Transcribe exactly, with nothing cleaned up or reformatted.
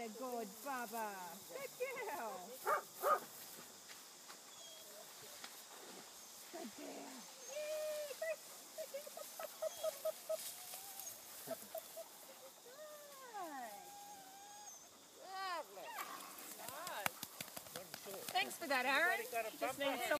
Yeah, good, Bubba. Good girl. Good girl. Yay, good. Nice. Lovely. Nice. Thanks for that, Aaron. Just need some